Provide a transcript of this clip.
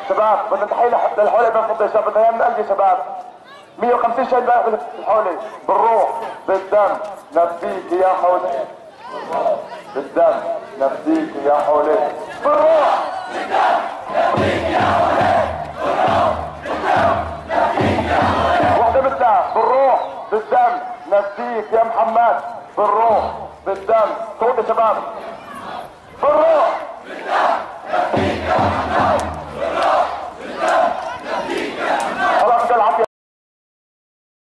شباب بدنا تحية للحولة بين فضة يا شباب، بدنا اياه من قلبي يا شباب. 150 شهيد امبارح بالحولة، بالروح بالدم نفديك يا حولة، بالدم نفديك يا حولة، بالروح بالدم نفديك يا حولة، بالروح بالدم نفديك يا حولة. وحدة بالدم بالروح بالدم نفديك يا محمد، بالروح بالدم. صوت يا شباب، بالروح بالدم.